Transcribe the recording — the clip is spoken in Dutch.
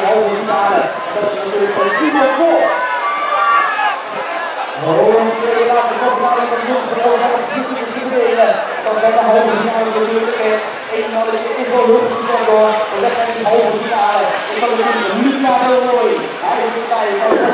die halve finale. Dat is natuurlijk van Simon Vos. Holland in de laatste kwartfinale van de jongens van Holland gaat het niet te spelen. Dan zijn de halve finale natuurlijk één mannetje in de lucht door. We leggen in de halve finale. Ik kan het niet meer mooi. Hij is erbij.